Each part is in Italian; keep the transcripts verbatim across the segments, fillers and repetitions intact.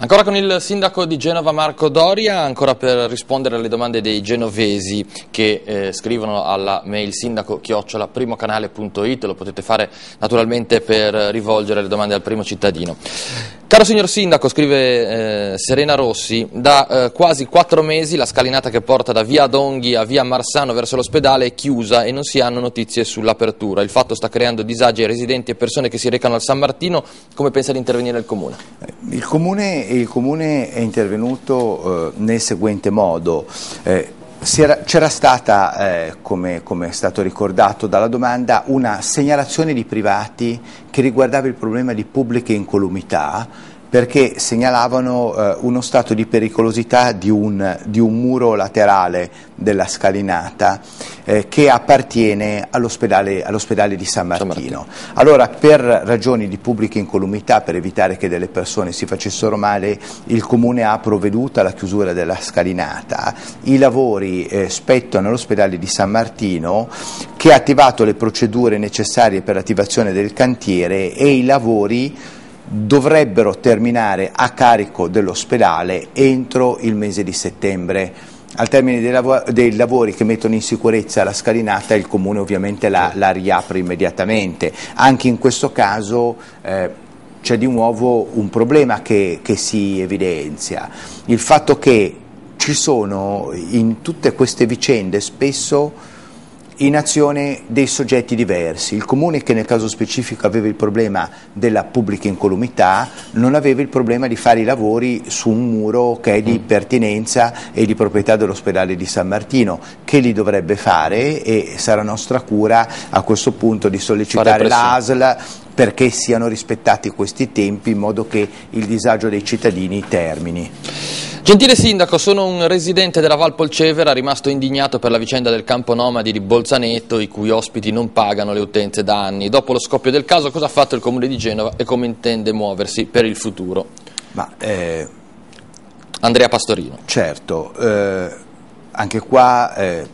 Ancora con il sindaco di Genova Marco Doria, ancora per rispondere alle domande dei genovesi che eh, scrivono alla mail sindaco chiocciola primocanale punto it, lo potete fare naturalmente per rivolgere le domande al primo cittadino. Caro signor sindaco, scrive eh, Serena Rossi, da eh, quasi quattro mesi la scalinata che porta da via Donghi a via Marsano verso l'ospedale è chiusa e non si hanno notizie sull'apertura. Il fatto sta creando disagi ai residenti e persone che si recano al San Martino. Come pensa di intervenire il Comune? Il Comune, il Comune è intervenuto eh, nel seguente modo. Eh, C'era stata, eh, come, come è stato ricordato dalla domanda, una segnalazione di privati che riguardava il problema di pubblica incolumità, perché segnalavano eh, uno stato di pericolosità di un, di un muro laterale della scalinata eh, che appartiene all'ospedale, all'ospedale di San Martino. San Martino. Allora, per ragioni di pubblica incolumità, per evitare che delle persone si facessero male, il Comune ha provveduto alla chiusura della scalinata. I lavori eh, spettano all'ospedale di San Martino, che ha attivato le procedure necessarie per l'attivazione del cantiere, e i lavori dovrebbero terminare a carico dell'ospedale entro il mese di settembre. Al termine dei, lav dei lavori che mettono in sicurezza la scalinata, il Comune ovviamente la, la riapre immediatamente. Anche in questo caso eh, c'è di nuovo un problema che, che si evidenzia: il fatto che ci sono in tutte queste vicende spesso in azione dei soggetti diversi. Il Comune, che nel caso specifico aveva il problema della pubblica incolumità, non aveva il problema di fare i lavori su un muro che è di pertinenza e di proprietà dell'ospedale di San Martino, che li dovrebbe fare, e sarà nostra cura a questo punto di sollecitare l'A S L perché siano rispettati questi tempi, in modo che il disagio dei cittadini termini. Gentile sindaco, sono un residente della Val Polcevera rimasto indignato per la vicenda del campo nomadi di Bolzaneto, i cui ospiti non pagano le utenze da anni. Dopo lo scoppio del caso, cosa ha fatto il Comune di Genova e come intende muoversi per il futuro? Ma, eh, Andrea Pastorino. Certo, eh, anche qua eh,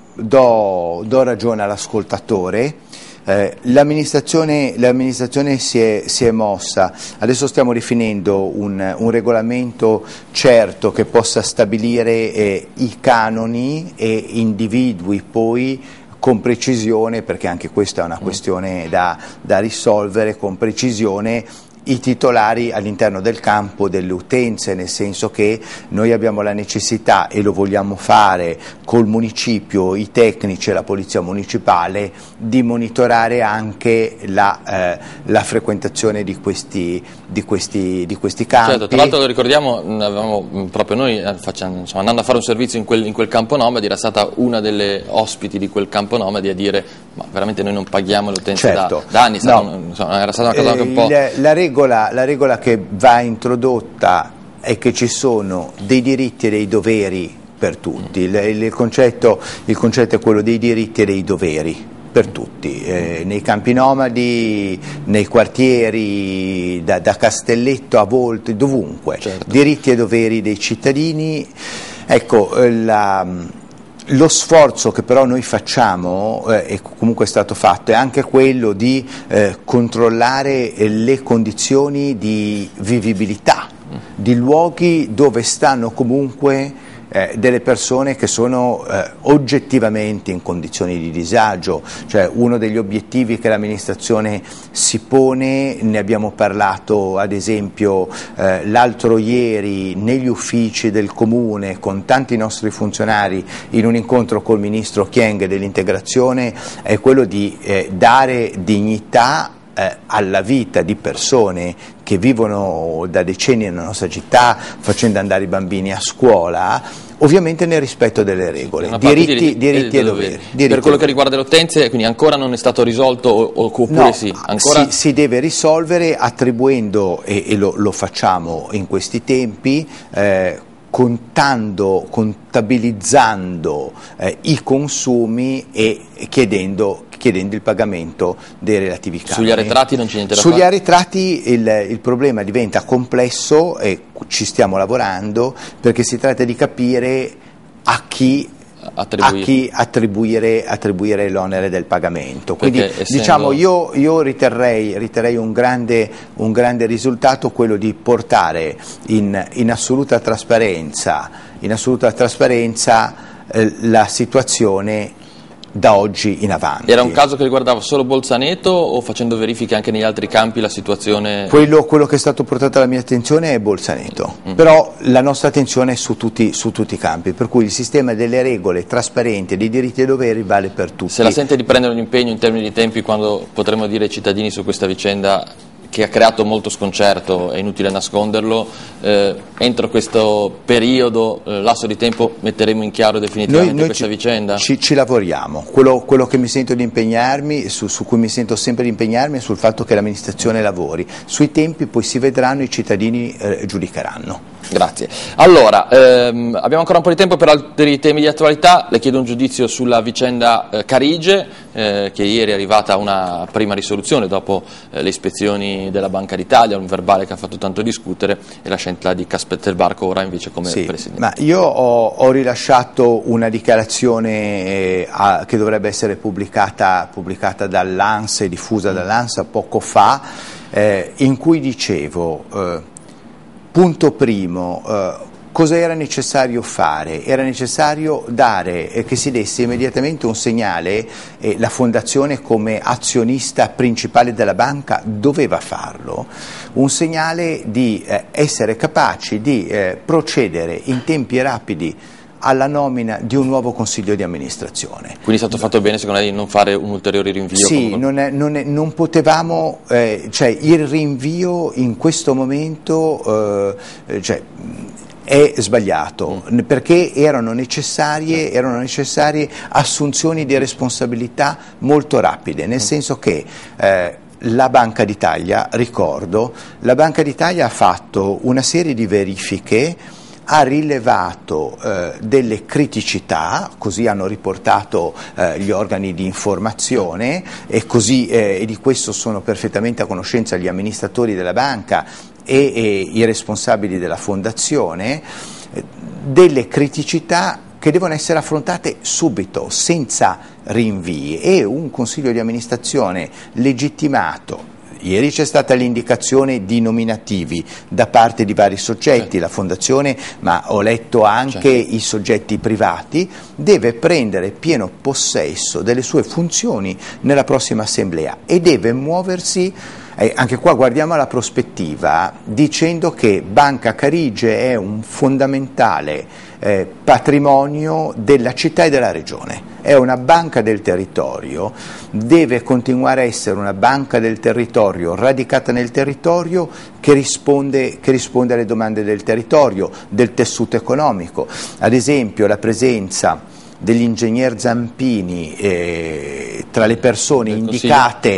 do, do ragione all'ascoltatore. Eh, l'amministrazione, l'amministrazione si è, si è mossa. Adesso stiamo definendo un, un regolamento certo che possa stabilire eh, i canoni e individui poi con precisione, perché anche questa è una questione da, da risolvere, con precisione i titolari all'interno del campo delle utenze, nel senso che noi abbiamo la necessità, e lo vogliamo fare col municipio, i tecnici e la polizia municipale, di monitorare anche la, eh, la frequentazione di questi, di, questi, di questi campi. Certo, tra l'altro lo ricordiamo, avevamo, proprio noi facciamo, insomma, andando a fare un servizio in quel, in quel campo nomadi, era stata una delle ospiti di quel campo nomadi a dire: ma veramente noi non paghiamo le utenze certo. da, da anni, no. un, insomma, era stata una cosa eh, anche un po'... La, la regola La regola che va introdotta è che ci sono dei diritti e dei doveri per tutti. Il, il, concetto, il concetto è quello dei diritti e dei doveri per tutti, eh, nei campi nomadi, nei quartieri, da, da Castelletto a Volte, dovunque. Certo. Diritti e doveri dei cittadini. Ecco, la... Lo sforzo che però noi facciamo, eh, e comunque è stato fatto, è anche quello di eh, controllare eh, le condizioni di vivibilità di luoghi dove stanno comunque eh, delle persone che sono eh, oggettivamente in condizioni di disagio. Cioè, uno degli obiettivi che l'amministrazione si pone, ne abbiamo parlato ad esempio eh, l'altro ieri negli uffici del Comune con tanti nostri funzionari in un incontro col Ministro Kyenge dell'integrazione, è quello di eh, dare dignità eh, alla vita di persone che vivono da decenni nella nostra città, facendo andare i bambini a scuola, ovviamente nel rispetto delle regole, diritti, diritti, diritti e doveri. Diritti per quello che riguarda le utenze, quindi ancora non è stato risolto, o, oppure no, sì? Ancora... Si, si deve risolvere attribuendo, e, e lo, lo facciamo in questi tempi, eh, contando, contabilizzando eh, i consumi e chiedendo, chiedendo il pagamento dei relativi canoni. Sugli arretrati non c'è niente da Sugli fare? Sugli arretrati il, il problema diventa complesso e ci stiamo lavorando, perché si tratta di capire a chi attribuire, a chi attribuire, attribuire l'onere del pagamento. Quindi essendo... diciamo io, io riterrei, riterrei un, grande, un grande risultato quello di portare in, in assoluta trasparenza, in assoluta trasparenza eh, la situazione da oggi in avanti. Era un caso che riguardava solo Bolzaneto o facendo verifiche anche negli altri campi la situazione? Quello, quello che è stato portato alla mia attenzione è Bolzaneto, mm. però la nostra attenzione è su tutti, su tutti i campi, per cui il sistema delle regole trasparenti, dei diritti e doveri vale per tutti. Se la sente di prendere un impegno in termini di tempi quando potremo dire ai cittadini su questa vicenda che ha creato molto sconcerto, è inutile nasconderlo, eh, entro questo periodo, eh, lasso di tempo, metteremo in chiaro definitivamente noi, noi questa ci, vicenda? Ci, ci lavoriamo, quello, quello che mi sento di impegnarmi, su, su cui mi sento sempre di impegnarmi è sul fatto che l'amministrazione lavori, sui tempi poi si vedranno, i cittadini eh, giudicheranno. Grazie. Allora, ehm, abbiamo ancora un po' di tempo per altri temi di attualità, le chiedo un giudizio sulla vicenda eh, Carige, eh, che ieri è arrivata una prima risoluzione dopo eh, le ispezioni della Banca d'Italia, un verbale che ha fatto tanto discutere, e la scelta di Castelbarco ora invece come sì, Presidente. Ma io ho, ho rilasciato una dichiarazione eh, a, che dovrebbe essere pubblicata, pubblicata dall'ANSA e diffusa dall'ANSA poco fa, eh, in cui dicevo... Eh, Punto primo, eh, cosa era necessario fare? Era necessario dare, eh, che si desse immediatamente un segnale, e la Fondazione come azionista principale della banca doveva farlo, un segnale di eh, essere capaci di eh, procedere in tempi rapidi alla nomina di un nuovo consiglio di amministrazione. Quindi è stato fatto bene secondo lei di non fare un ulteriore rinvio? Sì, come... non, è, non, è, non potevamo, eh, cioè il rinvio in questo momento eh, cioè, è sbagliato, mm. perché erano necessarie, erano necessarie assunzioni di responsabilità molto rapide, nel mm. senso che eh, la Banca d'Italia, ricordo, la Banca d'Italia ha fatto una serie di verifiche, ha rilevato eh, delle criticità, così hanno riportato eh, gli organi di informazione e, così, eh, e di questo sono perfettamente a conoscenza gli amministratori della banca e, e i responsabili della fondazione, eh, delle criticità che devono essere affrontate subito, senza rinvii, e un consiglio di amministrazione legittimato. Ieri c'è stata l'indicazione di nominativi da parte di vari soggetti, certo. La Fondazione, ma ho letto anche certo. I soggetti privati, deve prendere pieno possesso delle sue funzioni nella prossima assemblea e deve muoversi, eh, anche qua guardiamo alla prospettiva, dicendo che Banca Carige è un fondamentale eh, patrimonio della città e della regione. È una banca del territorio, deve continuare a essere una banca del territorio, radicata nel territorio, che risponde, che risponde alle domande del territorio, del tessuto economico. Ad esempio la presenza dell'ingegner Zampini eh, tra le persone indicate,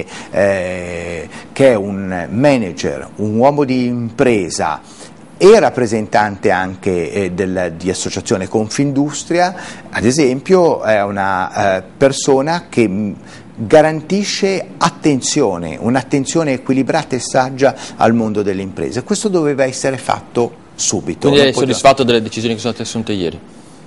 eh, che è un manager, un uomo di impresa, e rappresentante anche eh, del, di associazione Confindustria, ad esempio è una eh, persona che mh, garantisce attenzione, un'attenzione equilibrata e saggia al mondo delle imprese. Questo doveva essere fatto subito. Quindi è soddisfatto delle decisioni che sono state assunte ieri?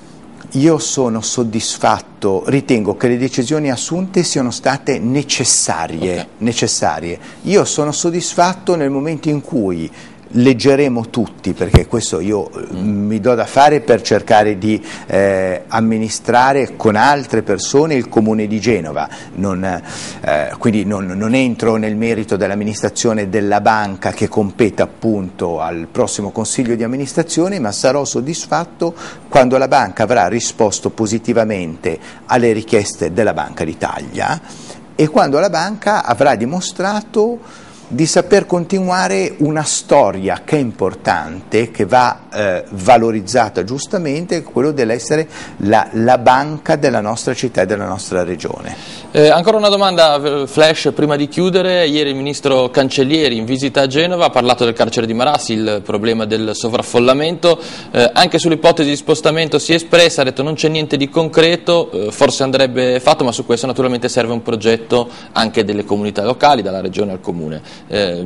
Io sono soddisfatto, ritengo che le decisioni assunte siano state necessarie, okay. necessarie. Io sono soddisfatto nel momento in cui leggeremo tutti, perché questo io mm. mi do da fare per cercare di eh, amministrare con altre persone il Comune di Genova, non, eh, quindi non, non entro nel merito dell'amministrazione della banca che compete appunto al prossimo Consiglio di amministrazione, ma sarò soddisfatto quando la banca avrà risposto positivamente alle richieste della Banca d'Italia e quando la banca avrà dimostrato di saper continuare una storia che è importante, che va eh, valorizzata giustamente, quello dell'essere la, la banca della nostra città e della nostra regione. Eh, ancora una domanda flash prima di chiudere. Ieri il ministro Cancellieri in visita a Genova ha parlato del carcere di Marassi, il problema del sovraffollamento, eh, anche sull'ipotesi di spostamento si è espressa, ha detto non c'è niente di concreto, eh, forse andrebbe fatto, ma su questo naturalmente serve un progetto anche delle comunità locali, dalla regione al comune. Eh,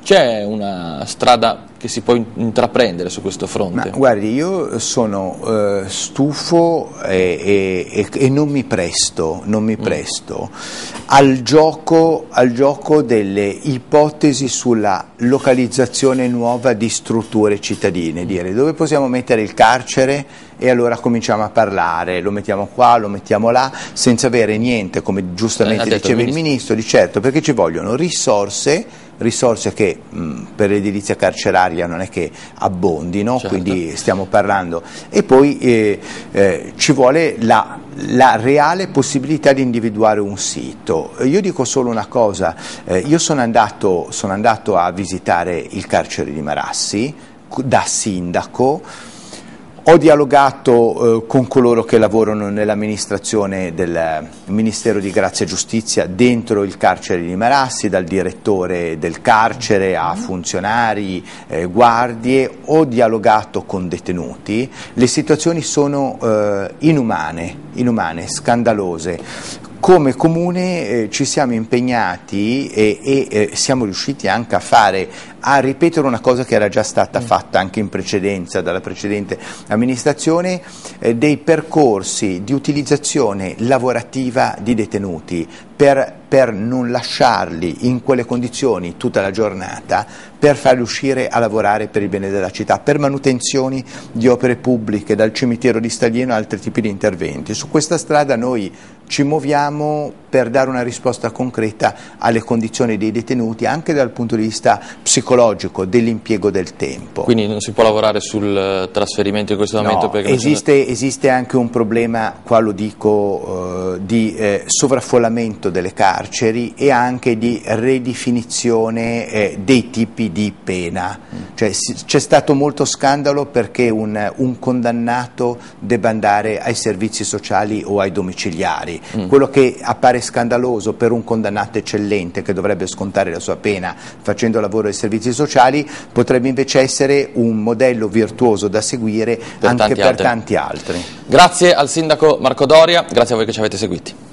C'è una strada che si può intraprendere su questo fronte? Ma guardi, io sono eh, stufo e, e, e non mi presto, non mi presto mm. al, gioco, al gioco delle ipotesi sulla localizzazione nuova di strutture cittadine, dire dove possiamo mettere il carcere e allora cominciamo a parlare, lo mettiamo qua, lo mettiamo là, senza avere niente, come giustamente eh, diceva il ministro. il ministro, di certo, perché ci vogliono risorse, risorse che mh, per l'edilizia carceraria non è che abbondino, certo. Quindi stiamo parlando, e poi eh, eh, ci vuole la, la reale possibilità di individuare un sito. Io dico solo una cosa, eh, io sono andato, sono andato a visitare il carcere di Marassi da sindaco. Ho dialogato eh, con coloro che lavorano nell'amministrazione del Ministero di Grazia e Giustizia dentro il carcere di Marassi, dal direttore del carcere a funzionari, eh, guardie. Ho dialogato con detenuti. Le situazioni sono eh, inumane, inumane, scandalose. Come comune eh, ci siamo impegnati e, e eh, siamo riusciti anche a fare, a ripetere una cosa che era già stata fatta anche in precedenza dalla precedente amministrazione, eh, dei percorsi di utilizzazione lavorativa di detenuti per, per non lasciarli in quelle condizioni tutta la giornata, per farli uscire a lavorare per il bene della città, per manutenzioni di opere pubbliche, dal cimitero di Staglieno a altri tipi di interventi. Su questa strada noi ci muoviamo per dare una risposta concreta alle condizioni dei detenuti, anche dal punto di vista psicologico, dell'impiego del tempo. Quindi non si può lavorare sul trasferimento in questo momento? No, perché esiste, non... esiste anche un problema, qua lo dico, eh, di eh, sovraffollamento delle carceri e anche di ridefinizione eh, dei tipi di pena. Mm. Cioè, c'è stato molto scandalo perché un, un condannato debba andare ai servizi sociali o ai domiciliari. Mm. Quello che appare scandaloso per un condannato eccellente che dovrebbe scontare la sua pena facendo lavoro ai servizi sociali potrebbe invece essere un modello virtuoso da seguire per anche tanti per altri. tanti altri. Grazie al sindaco Marco Doria, grazie a voi che ci avete seguiti.